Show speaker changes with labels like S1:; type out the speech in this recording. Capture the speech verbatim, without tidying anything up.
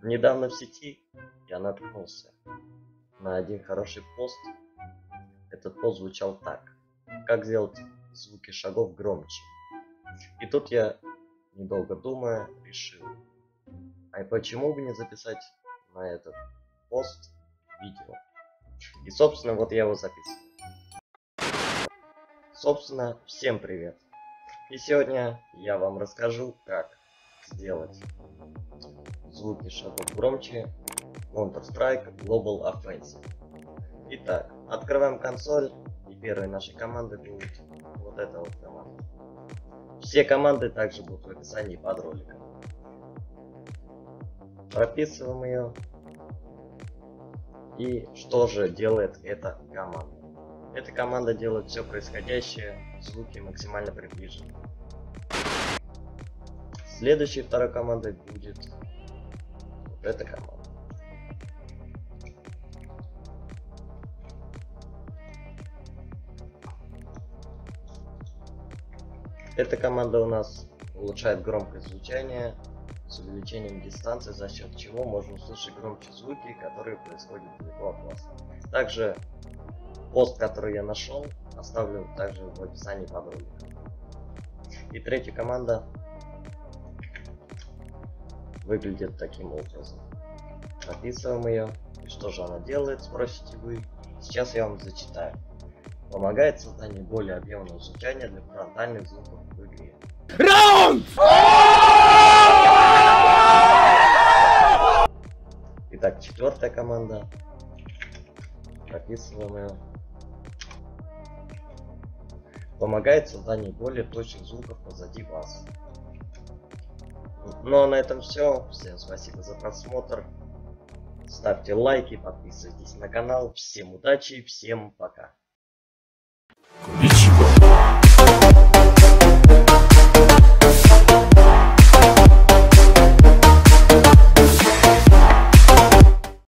S1: Недавно в сети я наткнулся на один хороший пост. Этот пост звучал так: как сделать звуки шагов громче. И тут я, недолго думая, решил, а почему бы не записать на этот пост видео. И собственно вот я его записываю. Собственно, всем привет. И сегодня я вам расскажу, как сделать звуки шагов громче Counter-Strike Global Offensive. Итак, открываем консоль, и первой нашей командой будет вот эта вот команда. Все команды также будут в описании под роликом. Прописываем ее. И что же делает эта команда? Эта команда делает все происходящее, звуки максимально приближены. Следующей второй командой будет вот эта команда. Эта команда у нас улучшает громкость звучания с увеличением дистанции, за счет чего можно услышать громче звуки, которые происходят далеко от вас. Также пост, который я нашел, оставлю также в описании под роликом. И третья команда выглядит таким образом. Описываем ее. И что же она делает, спросите вы. Сейчас я вам зачитаю. Помогает созданию более объемного звучания для фронтальных звуков в игре. Раунд! Итак, четвертая команда. Прописываем ее. Помогает созданию более точных звуков позади вас. Ну а на этом все. Всем спасибо за просмотр. Ставьте лайки, подписывайтесь на канал. Всем удачи, всем пока.
S2: Ничего.